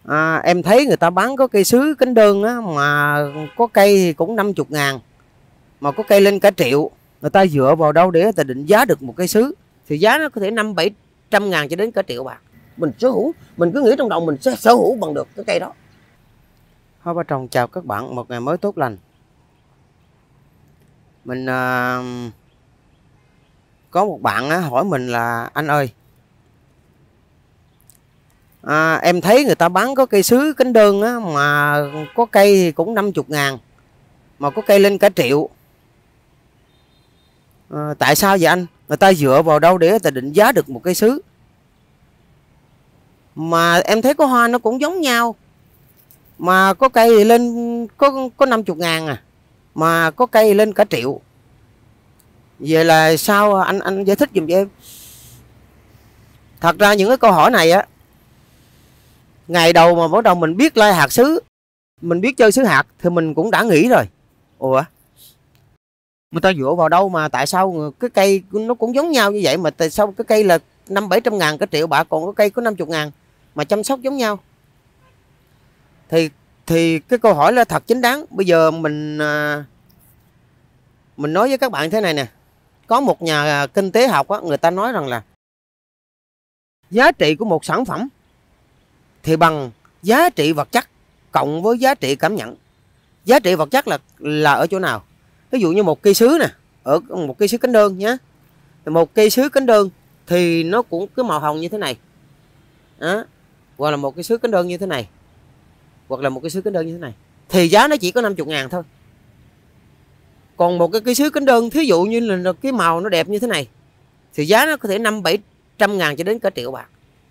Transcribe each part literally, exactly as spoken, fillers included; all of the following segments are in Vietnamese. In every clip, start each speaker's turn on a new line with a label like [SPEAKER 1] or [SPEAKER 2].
[SPEAKER 1] À, em thấy người ta bán có cây sứ cánh đơn á, mà có cây thì cũng năm mươi ngàn, mà có cây lên cả triệu. Người ta dựa vào đâu để người ta định giá được một cây sứ? Thì giá nó có thể năm bảy trăm ngàn cho đến cả triệu bạc. Mình sở hữu, mình cứ nghĩ trong đầu mình sẽ sở hữu bằng được cái cây đó. Hoa Ba Trồng chào các bạn một ngày mới tốt lành. Mình à, có một bạn á, hỏi mình là anh ơi, à, em thấy người ta bán có cây sứ cánh đơn á, mà có cây thì cũng năm mươi ngàn, mà có cây lên cả triệu. À, tại sao vậy anh? Người ta dựa vào đâu để người ta định giá được một cây sứ? Mà em thấy có hoa nó cũng giống nhau, mà có cây thì lên có có năm mươi ngàn à, mà có cây lên cả triệu. Vậy là sao anh anh giải thích giùm cho em. Thật ra những cái câu hỏi này á, ngày đầu mà bắt đầu mình biết lai hạt sứ, mình biết chơi sứ hạt thì mình cũng đã nghĩ rồi. Ủa, người ta dựa vào đâu mà tại sao cái cây nó cũng giống nhau như vậy, mà tại sao cái cây là năm bảy trăm ngàn cả triệu bạc, còn cái cây có năm mươi ngàn mà chăm sóc giống nhau? Thì thì cái câu hỏi là thật chính đáng. Bây giờ mình mình nói với các bạn thế này nè. Có một nhà kinh tế học á, người ta nói rằng là giá trị của một sản phẩm thì bằng giá trị vật chất cộng với giá trị cảm nhận. Giá trị vật chất là là ở chỗ nào? Ví dụ như một cây sứ nè, ở một cây sứ cánh đơn nhé. Một cây sứ cánh đơn thì nó cũng cái màu hồng như thế này. Đó. Hoặc là một cây sứ cánh đơn như thế này. Hoặc là một cây sứ cánh đơn như thế này. Thì giá nó chỉ có năm mươi ngàn thôi. Còn một cái cây sứ cánh đơn, thí dụ như là cái màu nó đẹp như thế này, thì giá nó có thể năm bảy trăm ngàn cho đến cả triệu bạc.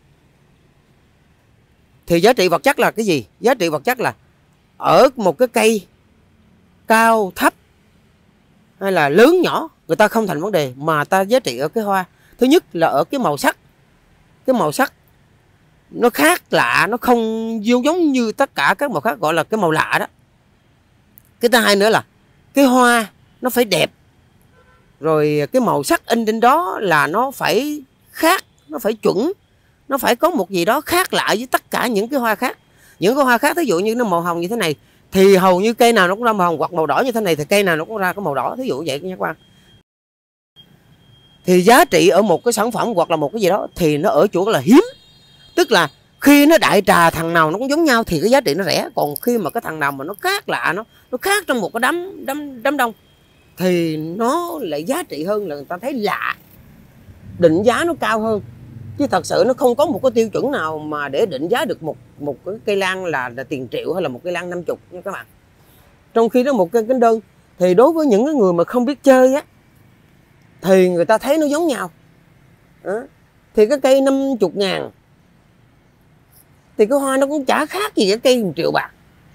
[SPEAKER 1] Thì giá trị vật chất là cái gì? Giá trị vật chất là ở một cái cây cao thấp hay là lớn nhỏ, người ta không thành vấn đề, mà ta giá trị ở cái hoa. Thứ nhất là ở cái màu sắc. Cái màu sắc nó khác lạ, nó không giống như tất cả các màu khác, gọi là cái màu lạ đó. Cái thứ hai nữa là cái hoa nó phải đẹp. Rồi cái màu sắc in trên đó là nó phải khác, nó phải chuẩn, nó phải có một gì đó khác lạ với tất cả những cái hoa khác. Những cái hoa khác, ví dụ như nó màu hồng như thế này, thì hầu như cây nào nó cũng ra màu hồng, hoặc màu đỏ như thế này thì cây nào nó cũng ra cái màu đỏ, thí dụ vậy nha các bạn. Thì giá trị ở một cái sản phẩm hoặc là một cái gì đó thì nó ở chỗ là hiếm. Tức là khi nó đại trà thằng nào nó cũng giống nhau thì cái giá trị nó rẻ. Còn khi mà cái thằng nào mà nó khác lạ, nó nó khác trong một cái đám đám đám đông thì nó lại giá trị hơn, là người ta thấy lạ, định giá nó cao hơn. Chứ thật sự nó không có một cái tiêu chuẩn nào mà để định giá được một một cái cây lan là, là tiền triệu hay là một cây lan năm chục nha các bạn. Trong khi đó một cây cánh đơn thì đối với những cái người mà không biết chơi á, thì người ta thấy nó giống nhau. Đó. Thì cái cây năm mươi ngàn thì cái hoa nó cũng chả khác gì cái cây một triệu bạc.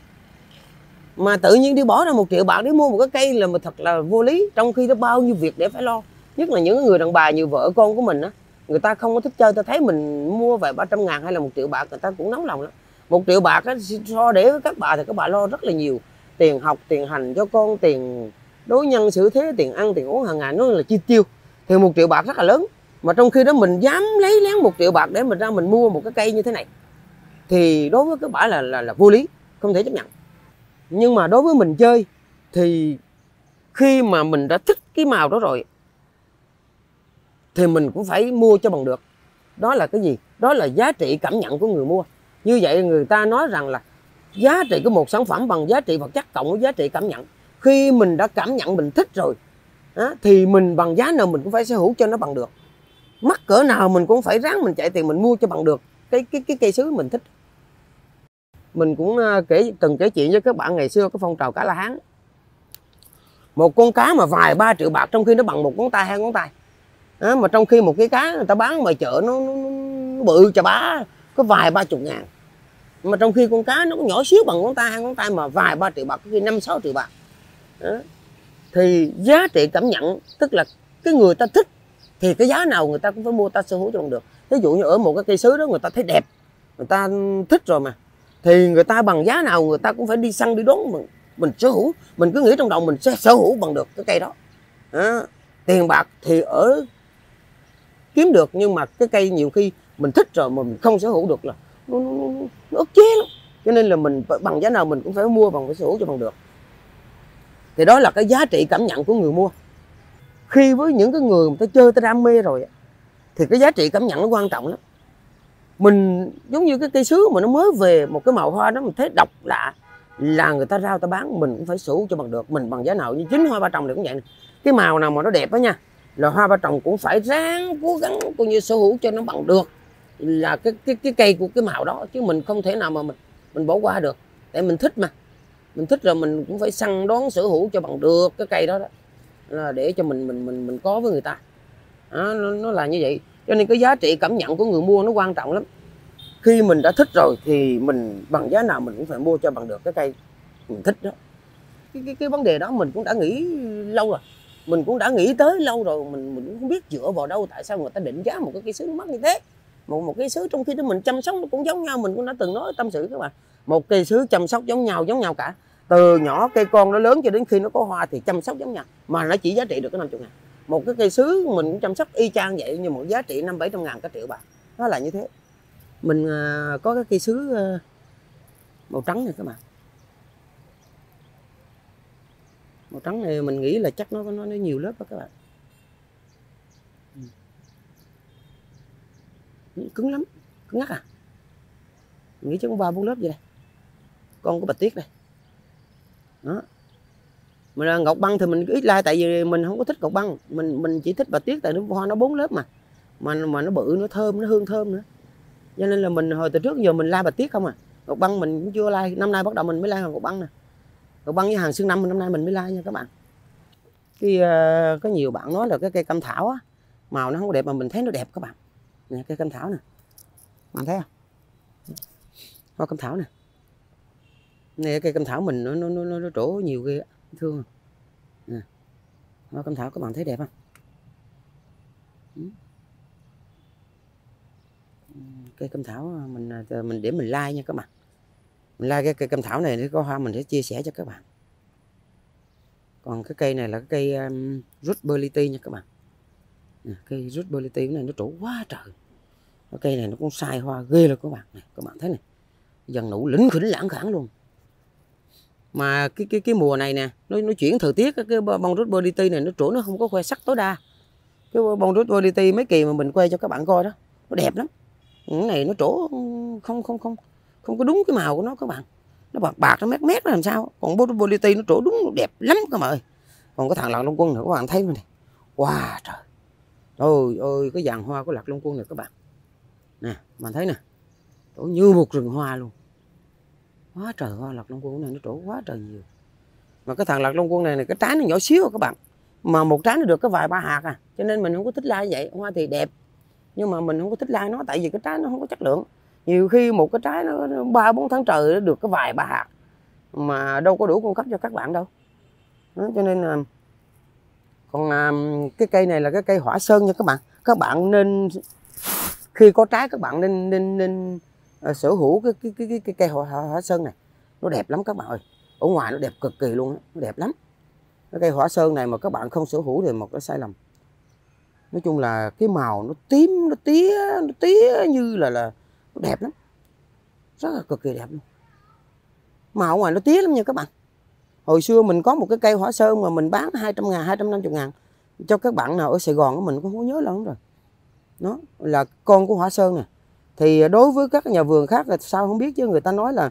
[SPEAKER 1] Mà tự nhiên đi bỏ ra một triệu bạc để mua một cái cây là mà thật là vô lý. Trong khi nó bao nhiêu việc để phải lo. Nhất là những người đàn bà như vợ con của mình á, người ta không có thích chơi, ta thấy mình mua về ba trăm ngàn hay là một triệu bạc, người ta cũng nóng lòng lắm. Một triệu bạc á, so để với các bà thì các bà lo rất là nhiều. Tiền học, tiền hành cho con, tiền đối nhân xử thế, tiền ăn, tiền uống hàng ngày, nó là chi tiêu. Thì một triệu bạc rất là lớn. Mà trong khi đó mình dám lấy lén một triệu bạc để mình ra mình mua một cái cây như thế này, thì đối với các bà là, là, là vô lý, không thể chấp nhận. Nhưng mà đối với mình chơi thì khi mà mình đã thích cái màu đó rồi thì mình cũng phải mua cho bằng được. Đó là cái gì? Đó là giá trị cảm nhận của người mua. Như vậy người ta nói rằng là giá trị của một sản phẩm bằng giá trị vật chất cộng với giá trị cảm nhận. Khi mình đã cảm nhận mình thích rồi đó, thì mình bằng giá nào mình cũng phải sở hữu cho nó bằng được. Mắc cỡ nào mình cũng phải ráng mình chạy tiền mình mua cho bằng được cái cái cái cây sứ mình thích. Mình cũng kể từng kể chuyện với các bạn ngày xưa cái phong trào cá La Hán. Một con cá mà vài ba triệu bạc trong khi nó bằng một ngón tay hai ngón tay. Đó, mà trong khi một cái cá người ta bán ngoài chợ nó, nó, nó bự chà bá có vài ba chục ngàn. Mà trong khi con cá nó có nhỏ xíu bằng ngón tay hai ngón tay mà vài ba triệu bạc, có khi năm sáu triệu bạc. Đó. Thì giá trị cảm nhận, tức là cái người ta thích thì cái giá nào người ta cũng phải mua, ta sở hữu cho bằng được. Ví dụ như ở một cái cây sứ đó người ta thấy đẹp, người ta thích rồi mà, thì người ta bằng giá nào người ta cũng phải đi săn đi đón mình, mình sở hữu. Mình cứ nghĩ trong đầu mình sẽ sở hữu bằng được cái cây đó. Đó. Tiền bạc thì ở kiếm được, nhưng mà cái cây nhiều khi mình thích rồi mà mình không sở hữu được là nó, nó, nó, nó ức chế lắm. Cho nên là mình bằng giá nào mình cũng phải mua bằng phải sở hữu cho bằng được. Thì đó là cái giá trị cảm nhận của người mua. Khi với những cái người mà ta chơi ta đam mê rồi thì cái giá trị cảm nhận nó quan trọng lắm. Mình giống như cái cây sứ mà nó mới về một cái màu hoa đó mình thấy độc lạ là người ta rao ta bán, mình cũng phải sở hữu cho bằng được. Mình bằng giá nào, như chính hoa ba trồng này cũng vậy này. Cái màu nào mà nó đẹp đó nha, là hoa ba trồng cũng phải ráng cố gắng coi như sở hữu cho nó bằng được là cái cái cái cây của cái màu đó, chứ mình không thể nào mà mình mình bỏ qua được. Tại mình thích mà, mình thích rồi mình cũng phải săn đón sở hữu cho bằng được cái cây đó đó, là để cho mình mình mình mình có với người ta. Đó, nó, nó là như vậy. Cho nên cái giá trị cảm nhận của người mua nó quan trọng lắm. Khi mình đã thích rồi thì mình bằng giá nào mình cũng phải mua cho bằng được cái cây mình thích đó. Cái, cái, cái vấn đề đó mình cũng đã nghĩ lâu rồi, mình cũng đã nghĩ tới lâu rồi, mình mình cũng không biết dựa vào đâu tại sao người ta định giá một cái cây sứ nó mắc như thế. Một một cây sứ trong khi đó mình chăm sóc nó cũng giống nhau, mình cũng đã từng nói tâm sự các bạn. Một cây sứ chăm sóc giống nhau, giống nhau cả. Từ nhỏ cây con nó lớn cho đến khi nó có hoa thì chăm sóc giống nhau, mà nó chỉ giá trị được cái năm mươi ngàn. Một cái cây sứ mình cũng chăm sóc y chang vậy, nhưng một giá trị năm bảy trăm ngàn cả triệu bạc. Nó là như thế. Mình uh, có cái cây sứ uh, màu trắng này các bạn. Màu trắng này mình nghĩ là chắc nó nó, nó nhiều lớp đó các bạn. Ừ. Cứng lắm, cứng ngắc à. Mình nghĩ chắc có ba bốn lớp vậy đây. Con có bạch tuyết đây. Đó. Mà là ngọc băng thì mình ít like, tại vì mình không có thích ngọc băng, mình mình chỉ thích bạch tuyết tại nó hoa nó bốn lớp mà. Mà mà nó bự, nó thơm, nó hương thơm nữa. Cho nên là mình hồi từ trước giờ mình like bạch tuyết không à. Ngọc băng mình cũng chưa like, năm nay bắt đầu mình mới like ngọc băng nè. Ngọc băng với hàng xương năm năm nay mình mới like nha các bạn. Cái uh, có nhiều bạn nói là cái cây cam thảo á, màu nó không có đẹp mà mình thấy nó đẹp các bạn. Nè cây cam thảo nè. Bạn thấy không? Hoa cam thảo nè. Nè cây cam thảo mình nó nó nó nó trổ nhiều ghê, thương không? Nè. Hoa cam thảo các bạn thấy đẹp không? Cây cam thảo mình mình để mình like nha các bạn. Mình like cái cây cam thảo này để có hoa mình sẽ chia sẻ cho các bạn. Còn cái cây này là cái cây um, Rutberlity nha các bạn. Nè, cây Rutberlity này nó trổ quá trời. Cái cây này nó cũng sai hoa ghê rồi các bạn. Này, các bạn thấy này, dần nụ lĩnh khỉnh lãng khảng luôn. Mà cái cái cái mùa này nè, nó nó chuyển thời tiết, cái bông Rutberlity này nó trổ nó không có khoe sắc tối đa. Cái bông Rutberlity mấy kỳ mà mình quay cho các bạn coi đó, nó đẹp lắm. Cái này nó trổ không không không không có đúng cái màu của nó các bạn. Nó bạc bạc, nó mét mét nó làm sao. Còn Rutberlity nó trổ đúng đẹp lắm các bạn ơi. Còn cái thằng lạc long quân nữa các bạn thấy này. Wow trời. Ôi ơi cái dàn hoa của lạc long quân này các bạn. Nè, bạn thấy nè. Trổ như một rừng hoa luôn. Quá trời hoa lạc long quân này nó trổ quá trời nhiều. Mà cái thằng lạc long quân này, này cái trái nó nhỏ xíu các bạn. Mà một trái nó được có vài ba hạt à. Cho nên mình không có thích like vậy. Hoa thì đẹp, nhưng mà mình không có thích like nó tại vì cái trái nó không có chất lượng. Nhiều khi một cái trái nó ba bốn tháng trời nó được có vài ba hạt mà đâu có đủ cung cấp cho các bạn đâu. Đó, cho nên là còn à, cái cây này là cái cây hỏa sơn nha các bạn. Các bạn nên khi có trái các bạn nên nên nên uh, sở hữu cái cái cái, cái, cái cây hỏa, hỏa sơn này. Nó đẹp lắm các bạn ơi. Ở ngoài nó đẹp cực kỳ luôn đó. Nó đẹp lắm. Cái cây hỏa sơn này mà các bạn không sở hữu thì một cái sai lầm. Nói chung là cái màu nó tím, nó tía, nó tía như là là nó đẹp lắm. Rất là cực kỳ đẹp luôn. Màu ngoài nó tía lắm nha các bạn. Hồi xưa mình có một cái cây hỏa sơn mà mình bán hai trăm ngàn, hai trăm năm mươi ngàn cho các bạn nào ở Sài Gòn, mình cũng không nhớ lắm rồi. Nó là con của hỏa sơn nè. Thì đối với các nhà vườn khác là sao không biết, chứ người ta nói là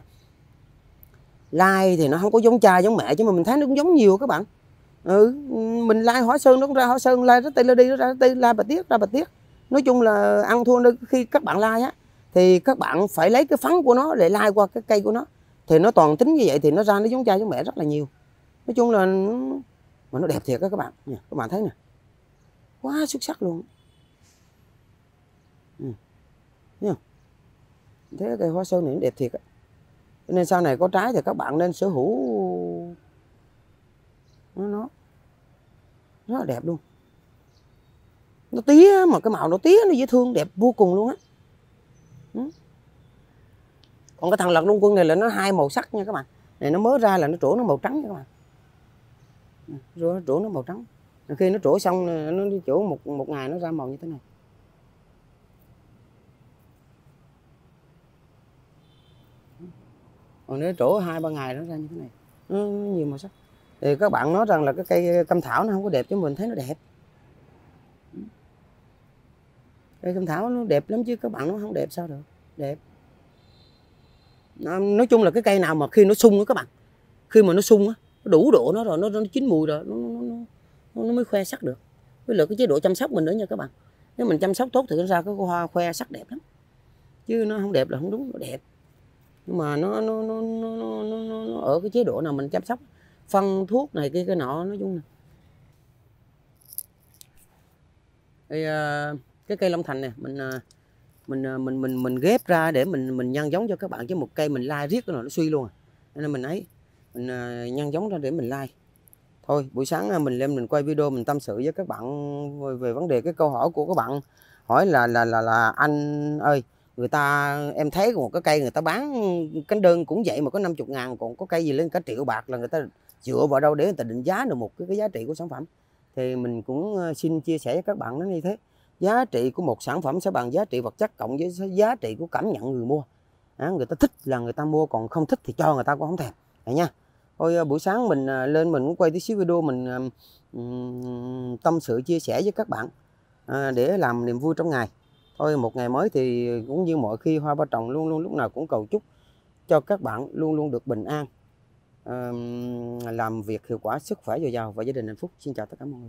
[SPEAKER 1] lai thì nó không có giống cha giống mẹ, chứ mà mình thấy nó cũng giống nhiều các bạn. Ừ, mình lai hỏa sơn nó cũng ra hỏa sơn, lai rất tây đi nó ra tây, lai bạch tuyết ra bạch tuyết. Nói chung là ăn thua khi các bạn lai á thì các bạn phải lấy cái phấn của nó để lai qua cái cây của nó, thì nó toàn tính như vậy thì nó ra nó giống cha giống mẹ rất là nhiều. Nói chung là mà nó đẹp thiệt đó các bạn nha, các bạn thấy nè, quá xuất sắc luôn. Ừ. Thấy không? Thế cây hoa sơn này nó đẹp thiệt á. Nên sau này có trái thì các bạn nên sở hữu nó, nó rất là đẹp luôn. Nó tía mà cái màu nó tía, nó dễ thương, đẹp vô cùng luôn á. Ừ. Còn cái thằng lạc long quân này là nó hai màu sắc nha các bạn. Này nó mới ra là nó trổ nó màu trắng nha các bạn. Rồi nó trổ nó màu trắng. Khi nó trổ xong nó đi trổ một một ngày nó ra màu như thế này. còn nếu trổ hai ba ngày nó ra như thế này, nó nhiều màu sắc. Thì các bạn nói rằng là cái cây cam thảo nó không có đẹp, chứ mình thấy nó đẹp. Cây cam thảo nó đẹp lắm chứ các bạn nó không đẹp sao được, đẹp. Nói chung là cái cây nào mà khi nó sung á các bạn, khi mà nó sung á, nó đủ độ nó rồi, nó, nó chín mùi rồi, nó, nó, nó, nó mới khoe sắc được. Với lại cái chế độ chăm sóc mình nữa nha các bạn, nếu mình chăm sóc tốt thì nó ra cái hoa khoe sắc đẹp lắm, chứ nó không đẹp là không đúng. Nó đẹp nhưng mà nó nó nó nó, nó, nó, nó ở cái chế độ nào mình chăm sóc, phân thuốc này kia cái nọ, nói chung là thì, uh, cái cây Long Thành này mình uh, mình mình mình mình ghép ra để mình mình nhân giống cho các bạn, chứ một cây mình lai riết cái nó suy luôn à. Nên mình ấy mình uh, nhân giống ra để mình lai. Thôi buổi sáng mình lên mình quay video mình tâm sự với các bạn về, về vấn đề cái câu hỏi của các bạn hỏi là là là là anh ơi, người ta em thấy một cái cây người ta bán cánh đơn cũng vậy mà có năm mươi ngàn, còn có cây gì lên cả triệu bạc, là người ta dựa vào đâu để người ta định giá được một cái, cái giá trị của sản phẩm. Thì mình cũng xin chia sẻ với các bạn nó như thế, giá trị của một sản phẩm sẽ bằng giá trị vật chất cộng với giá trị của cảm nhận người mua. À, người ta thích là người ta mua, còn không thích thì cho người ta cũng không thèm. Vậy nha. Thôi buổi sáng mình lên mình cũng quay tí xíu video mình um, tâm sự chia sẻ với các bạn à, để làm niềm vui trong ngày. Thôi một ngày mới thì cũng như mọi khi, Hoa Ba Trồng luôn luôn lúc nào cũng cầu chúc cho các bạn luôn luôn được bình an, um, làm việc hiệu quả, sức khỏe dồi dào và gia đình hạnh phúc. Xin chào tất cả mọi người.